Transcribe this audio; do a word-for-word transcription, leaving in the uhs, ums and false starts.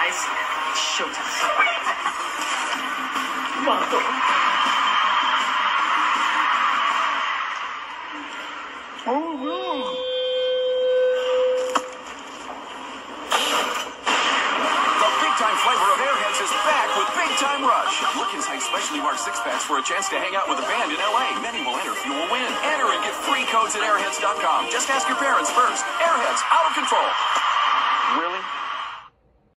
guys. It's showtime. Come on, go. Oh, no. The big-time flavor of Airheads is back with Big Time Rush. Look inside specially marked six-packs for a chance to hang out with a band in L A. Many will enter, few will win. Enter and get free codes at airheads dot com. Just ask your parents first. Airheads, out of control.